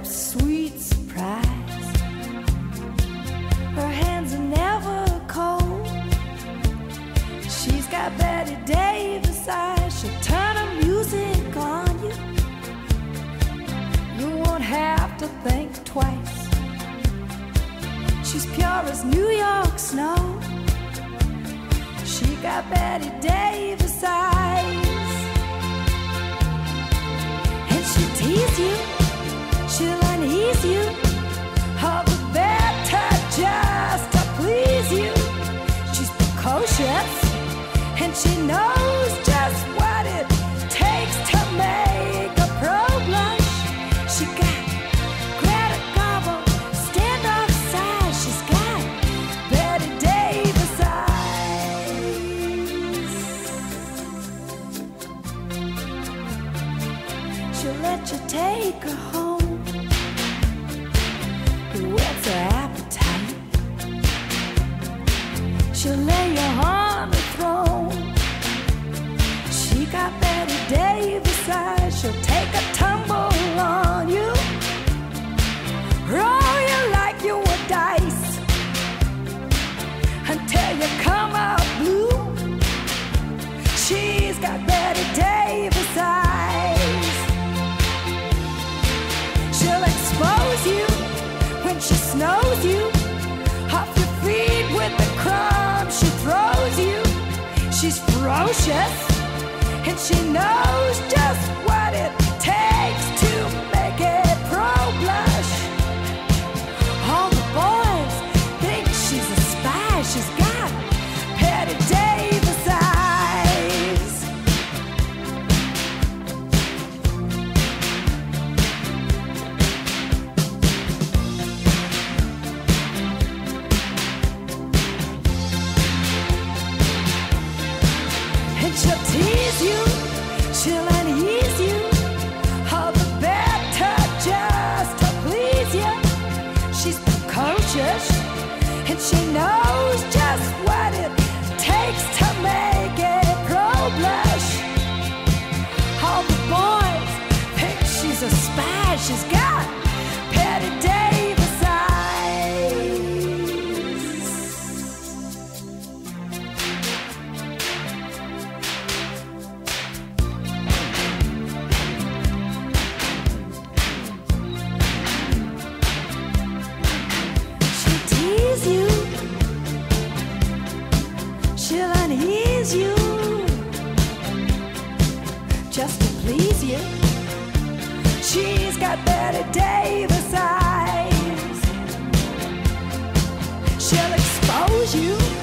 sweet surprise. Her hands are never cold. She's got Bette Davis eyes. She'll turn her music on you. You won't have to think twice. She's pure as New York snow. She got Bette Davis eyes. And she'll tease you, she'll unease you, all the better just to please you. She's precocious, and she knows just what it takes to make a pro blush. She got Greta Garbo, standoff size. She's got Bette Davis eyes. She'll let you take her home. Whet's her appetite? She'll lay you on the throne. She got Bette Davis eyes. She'll take a tumble on you, roll you like you were dice, until you come out blue. She's got Bette Davis eyes. She'll expose you when she snows you off your feet with the crumbs she throws you. She's ferocious, and she knows just what it takes to make it pro blush. All the boys think she's a spy. She's got Bette Davis eyes. And she'll tease you, she'll unease you, all the better just to please you. She's precocious, and she knows just what it takes to make it pro blush. All the boys think she's a spy. She's got Bette Davis eyes. She'll tease you, she'll unease you, just to please you. She's got Bette Davis eyes. She'll expose you